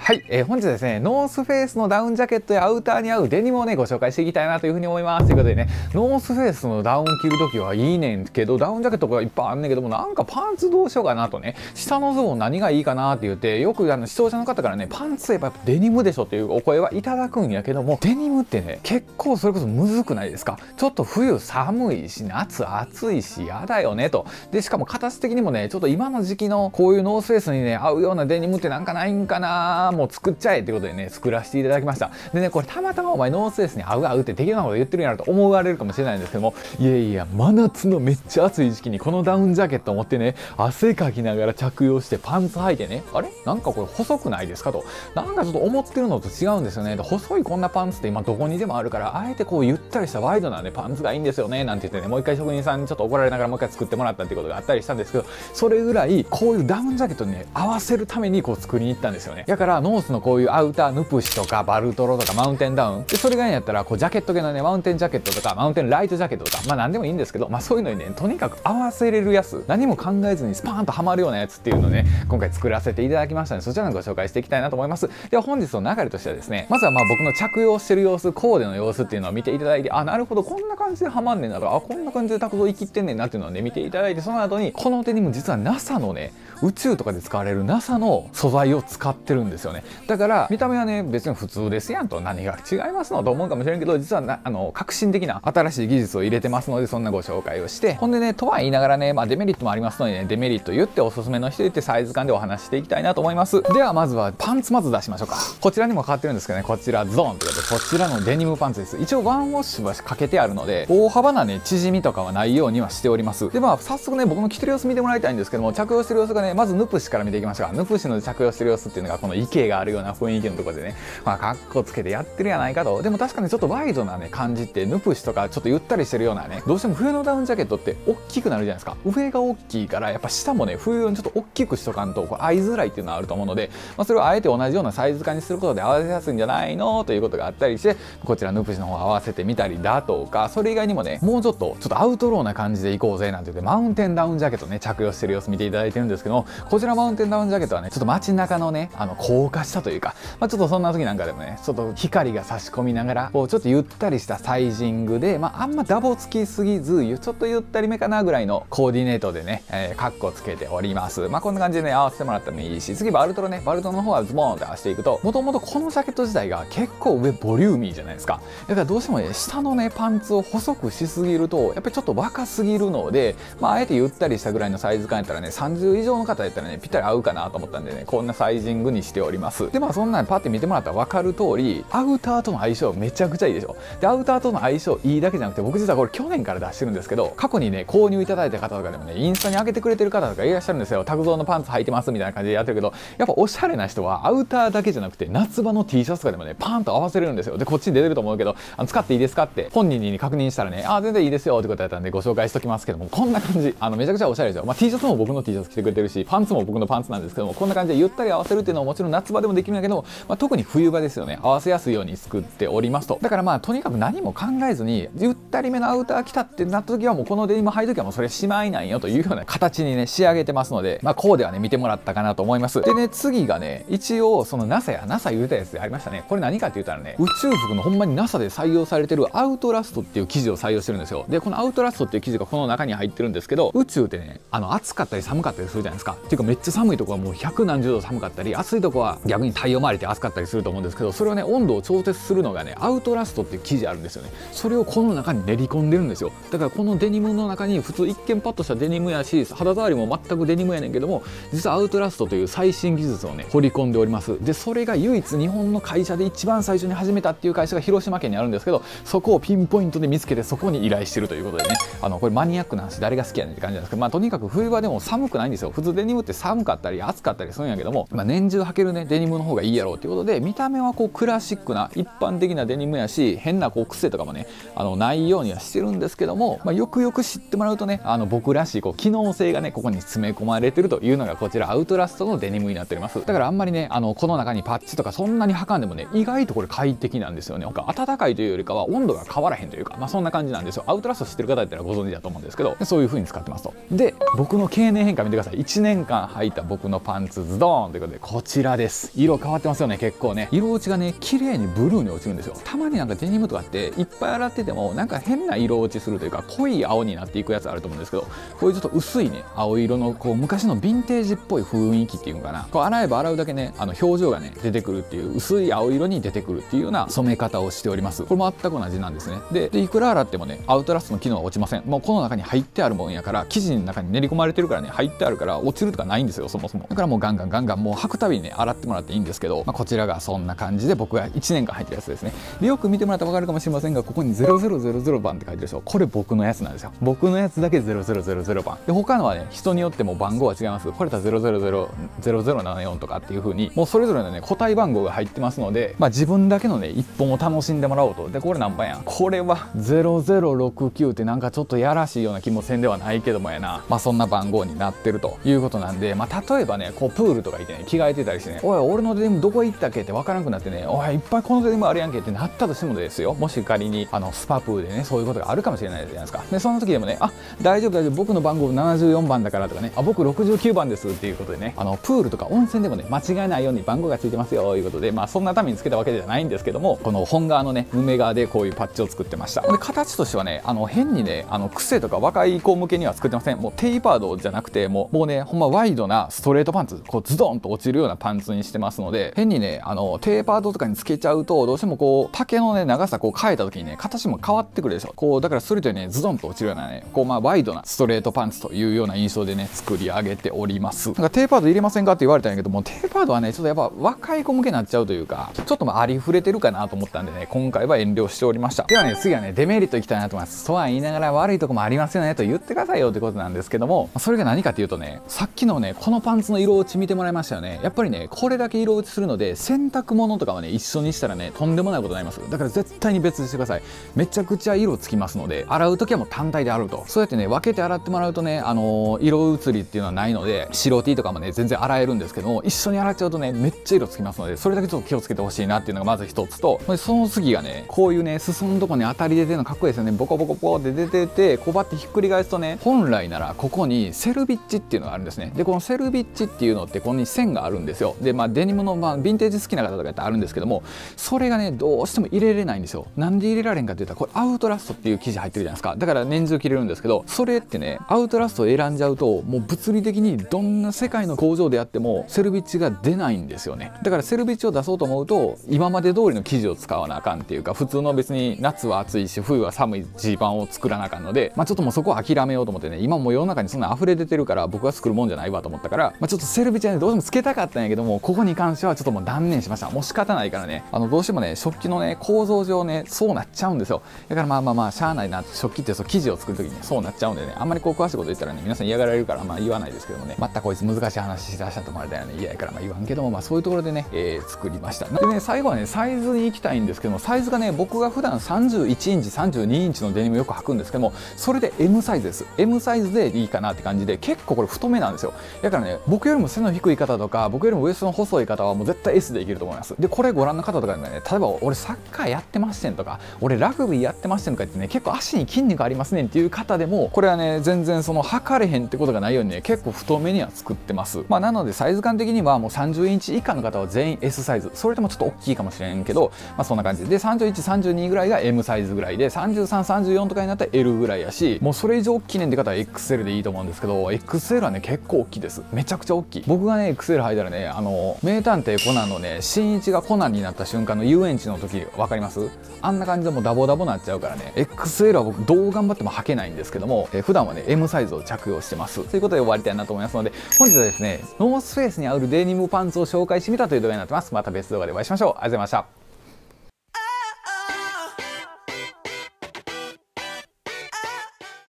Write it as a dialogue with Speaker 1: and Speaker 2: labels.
Speaker 1: はい、本日はですね、ノースフェイスのダウンジャケットやアウターに合うデニムをね、ご紹介していきたいなというふうに思います。ということでね、ノースフェイスのダウン着るときはいいねんけど、ダウンジャケットがいっぱいあんねんけども、なんかパンツどうしようかなとね、下のズボン何がいいかなって言って、よく視聴者の方からね、パンツやっぱデニムでしょっていうお声はいただくんやけども、デニムってね、結構それこそむずくないですか。ちょっと冬寒いし、夏暑いし、やだよねと。で、しかも形的にもね、ちょっと今の時期のこういうノースフェイスにね、合うようなデニムってなんかないんかな、もう作っちゃえってことでね、作らせていただきました。でね、これたまたまお前ノースフェイスに合うって適当なこと言ってるんやろと思われるかもしれないんですけども、いやいや、真夏のめっちゃ暑い時期にこのダウンジャケットを持ってね、汗かきながら着用してパンツ履いてね、あれなんかこれ細くないですかと。なんかちょっと思ってるのと違うんですよね。で、細いこんなパンツって今どこにでもあるから、あえてこうゆったりしたワイドなね、パンツがいいんですよね、なんて言ってね、もう一回職人さんにちょっと怒られながらもう一回作ってもらったっていうことがあったりしたんですけど、それぐらいこういうダウンジャケットにね、合わせるためにこう作りに行ったんですよね。だからノースのこういうアウター、ヌプシとかバルトロとかマウンテンダウンで、それがいいんやったらこうジャケット系のね、マウンテンジャケットとかマウンテンライトジャケットとか、まあ何でもいいんですけど、まあそういうのにね、とにかく合わせれるやつ、何も考えずにスパーンとはまるようなやつっていうのをね、今回作らせていただきましたので、そちらのご紹介していきたいなと思います。では本日の流れとしてはですね、まずはまあ僕の着用してる様子、コーデの様子っていうのを見ていただいて、あ、なるほど、こんな感じではまんねんなとか、あ、こんな感じで卓造生きってんねんなっていうのをね、見ていただいて、その後にこのデニム実は NASA のね、宇宙とかで使われる NASA の素材を使ってるんですよね。だから見た目はね、別に普通ですやんと、何が違いますのと思うかもしれんけど、実は革新的な新しい技術を入れてますので、そんなご紹介をして、ほんでね、とは言いながらね、まあデメリットもありますのでね、デメリット言っておすすめの人言ってサイズ感でお話していきたいなと思います。ではまずはパンツまず出しましょうか。こちらにも変わってるんですけどね、こちらゾーンということで、こちらのデニムパンツです。一応ワンウォッシュはかけてあるので、大幅なね、縮みとかはないようにはしております。で、まあ早速ね、僕の着てる様子見てもらいたいんですけども、着用してる様子がね、まずヌプシから見ていきましょうか。ヌプシの着用してる様子っていうのがこの池があるような雰囲気のところでね、まあカッコつけてやってるやないかと。でも確かにちょっとワイドなね感じって、ヌプシとかちょっとゆったりしてるようなね、どうしても冬のダウンジャケットって大きくなるじゃないですか。上が大きいからやっぱ下もね、冬用にちょっと大きくしとかんとこう合いづらいっていうのはあると思うので、まあ、それをあえて同じようなサイズ感にすることで合わせやすいんじゃないのということがあったりして、こちらヌプシの方合わせてみたりだとか、それ以外にもね、もうちょっとアウトローな感じでいこうぜなんて言ってマウンテンダウンジャケットね、着用してる様子見ていただいてるんですけども、こちらマウンテンダウンジャケットはね、ちょっと街中のね、高架下というか、まあ、ちょっとそんな時なんかでもね、ちょっと光が差し込みながらこうちょっとゆったりしたサイジングで、まあ、あんまダボつきすぎずちょっとゆったりめかなぐらいのコーディネートでね、カッコつけております。まあこんな感じでね、合わせてもらってもいいし、次バルトロね、バルトロの方はズボーンって合わせていくと、もともとこのジャケット自体が結構上ボリューミーじゃないですか。だからどうしてもね、下のねパンツを細くしすぎるとやっぱりちょっと若すぎるので、まああえてゆったりしたぐらいのサイズ感やったらね、30以上の方やったらね、ぴったり合うかなと思ったんでね、こんなサイジングにしております。でまあそんなパッて見てもらったら分かる通り、アウターとの相性めちゃくちゃいいでしょ。でアウターとの相性いいだけじゃなくて、僕実はこれ去年から出してるんですけど、過去にね購入いただいた方とかでもね、インスタに上げてくれてる方とかいらっしゃるんですよ。卓造のパンツ履いてますみたいな感じでやってるけど、やっぱおしゃれな人はアウターだけじゃなくて夏場の T シャツとかでもね、パーンと合わせれるんですよ。でこっちに出てると思うけど、使っていいですかって本人に確認したらね、あ全然いいですよってことやったんでご紹介しときますけども、こんな感じめちゃくちゃおしゃれですよ。まあ T シャツも僕の T シャツ着てくれてるし、パンツも僕のパンツなんですけども、こんな感じでゆったり合わせるっていうのはもちろん夏場でもできるんだけど、まあ、特に冬場ですよね、合わせやすいように作っておりますと。だからまあとにかく何も考えずにゆったりめのアウター着たってなった時はもうこのデニム履いときはもうそれしまいなんよというような形にね仕上げてますので、まあこうではね見てもらったかなと思います。でね、次がね、一応その NASA 言うたやつでありましたね。これ何かって言ったらね、宇宙服のほんまに NASA で採用されてるアウトラストっていう生地を採用してるんですよ。でこのアウトラストっていう生地がこの中に入ってるんですけど、宇宙ってね暑かったり寒かったりするじゃないですか。っていうかめっちゃ寒いとこはもう100何十度寒かったり、暑いとこは逆に太陽回りで暑かったりすると思うんですけど、それをね温度を調節するのがねアウトラストっていう生地あるんですよね。それをこの中に練り込んでるんですよ。だからこのデニムの中に普通一見パッとしたデニムやし、肌触りも全くデニムやねんけども、実はアウトラストという最新技術をね掘り込んでおります。でそれが唯一日本の会社で一番最初に始めたっていう会社が広島県にあるんですけど、そこをピンポイントで見つけてそこに依頼してるということでね、これマニアックな話誰が好きやねんって感じなんですけど、まあとにかく冬場でも寒くないんですよ。普通デニムって寒かったり暑かったりするんやけども、まあ、年中履けるねデニムの方がいいやろうっていうことで、見た目はこうクラシックな一般的なデニムやし、変なこう癖とかもねないようにはしてるんですけども、まあ、よくよく知ってもらうとね、僕らしいこう機能性がねここに詰め込まれてるというのがこちらアウトラストのデニムになっております。だからあんまりねこの中にパッチとかそんなに履かんでもね、意外とこれ快適なんですよね。暖かいというよりかは温度が変わらへんというか、まあそんな感じなんですよ。アウトラスト知ってる方だったらご存知だと思うんですけど、そういう風に使ってますと。で僕の経年変化見てください。1年間履いた僕のパンツズドーンということでこちらです。 。色変わってますよね、結構ね。色落ちがね、綺麗にブルーに落ちるんですよ。たまになんかデニムとかっていっぱい洗っててもなんか変な色落ちするというか、濃い青になっていくやつあると思うんですけど、こういうちょっと薄いね青色のこう昔のヴィンテージっぽい雰囲気っていうのかな、こう洗えば洗うだけね表情がね出てくるっていう、薄い青色に出てくるっていうような染め方をしております。これも全く同じなんですね。でいくら洗ってもねアウトラストの機能は落ちません。もうこの中に入ってあるもんやから、生地の中に練り込まれてるからね、入ってあるから落ちるとかないんですよ、そもそも。だからもうガンガンもう履くたびにね洗ってもらっていいんですけど、こちらがそんな感じで僕が1年間入ってるやつですね。でよく見てもらったら分かるかもしれませんが、ここに0000番って書いてるでしょ。これ僕のやつなんですよ。僕のやつだけ0000番で、他のはね人によっても番号は違います。これだったら0000074とかっていう風にもうそれぞれのね個体番号が入ってますので、自分だけのね一本を楽しんでもらおうと。でこれ何番やん、これは0069ってなんかちょっとやらしいような気もせんではないけどもやな、そんな番号になってるということなんで、例えばねこうプールとか行ってね着替えてたりしてね、おい俺のデニムどこ行ったっけって分からなくなってね、おいいっぱいこのデニムあるやんけってなったとしてもですよ、もし仮にスパプーでねそういうことがあるかもしれないじゃないですか。でその時でもね、大丈夫僕の番号74番だからとかね、僕69番ですっていうことでね、プールとか温泉でもね間違えないように番号がついてますよということで、そんなためにつけたわけじゃないんですけども、この本側のね梅側でこういうパッチを作ってました。で形としてはね変にね癖とか若い子向けには作ってません。もうテイパードじゃなくてもうねほんまワイドなストレートパンツ、こうズドンと落ちるようなパンツにしてますので、変にねテーパードとかにつけちゃうとどうしてもこう丈のね長さこう変えた時にね形も変わってくるでしょ。こうだからストレートにねズドンと落ちるようなねこうワイドなストレートパンツというような印象でね作り上げております。なんかテーパード入れませんかって言われたんやけども、テーパードはねちょっとやっぱ若い子向けになっちゃうというか、ちょっとありふれてるかなと思ったんでね今回は遠慮しておりました。ではね次はねデメリットいきたいなと思います。とは言いながら悪いとこもありますよねと言ってくださいよってことなんですけども、それが何かっていうとね、さっきのねこのパンツの色落ち見てもらいましたよね。やっぱりねこれだけ色落ちするので洗濯物とかはね一緒にしたらねとんでもないことになります。だから絶対に別にしてください。めちゃくちゃ色つきますので、洗う時はもう単体で洗うと。そうやってね分けて洗ってもらうとね色移りっていうのはないので、白 T とかもね全然洗えるんですけども、一緒に洗っちゃうとねめっちゃ色つきますので、それだけちょっと気をつけてほしいなっていうのがまず一つと、その次がねこういうね裾のとこに当たり出てるのかっこいいですよね。ボコボコボコって出てて、こうバッてひっくり返すとね、本来ならここにセルビッチっていうのがあるんですね。でこのセルビッチっていうのってここに線があるんですよ。でデニムのヴィンテージ好きな方とかやったらあるんですけども、それがねどうしても入れれないんですよ。なんで入れられんかって言ったら、これアウトラストっていう生地入ってるじゃないですか。だから年中着れるんですけど、それってねアウトラストを選んじゃうともう物理的にどんな世界の工場であってもセルビッチが出ないんですよね。だからセルビッチを出そうと思うと今まで通りの生地を使わなあかんっていうか、普通の別に夏は暑いし冬は寒いジーパンを作らなあかんので、ちょっともうそこは諦めようと思ってね、今もう世の中にそんな溢れ出てるから僕が作るもんじゃないわと思ったから、ちょっとセルビッチはねどうしてもつけたかったんやけども、ここに関してはちょっともう断念しました。もう仕方ないからね、どうしてもね食器のね構造上ねそうなっちゃうんですよ。だからしゃあないな、食器ってそう生地を作る時にそうなっちゃうんでね、あんまりこう詳しいこと言ったらね皆さん嫌がられるから言わないですけどもね、またこいつ難しい話しだしたと思われたらね嫌やから言わんけども、そういうところでね、作りました。でね最後はねサイズに行きたいんですけども、サイズがね僕が普段31インチ32インチのデニムよく履くんですけども、それで M サイズです。 M サイズでいいかなって感じで、結構これ太めなんですよ。だからね僕よりも背の低い方とか僕よりもウエストの細い方はもう絶対 S でいけると思います。でこれご覧の方とかでね、例えば俺サッカーやってましてんとか俺ラグビーやってましてんとか言ってね、結構足に筋肉ありますねんっていう方でも、これはね全然測れへんってことがないようにね結構太めには作ってます。なのでサイズ感的にはもう30インチ以下の方は全員 S サイズ、それでもちょっと大きいかもしれんけど、そんな感じで31、32ぐらいが M サイズぐらいで、33、34とかになったら L ぐらいやし、もうそれ以上大きいねんって方は XL でいいと思うんですけど、 XL はね結構大きいです。めちゃくちゃ大きい。僕がね XL 履いたらね名探偵コナンのね新一がコナンになった瞬間の遊園地の時分かります？あんな感じでもうダボダボなっちゃうからね、 XL は僕どう頑張っても履けないんですけども、普段はね M サイズを着用してます。ということで終わりたいなと思いますので、本日はですねノースフェイスに合うデニムパンツを紹介してみたという動画になってます。また別動画でお会いしましょう。ありがとうございました。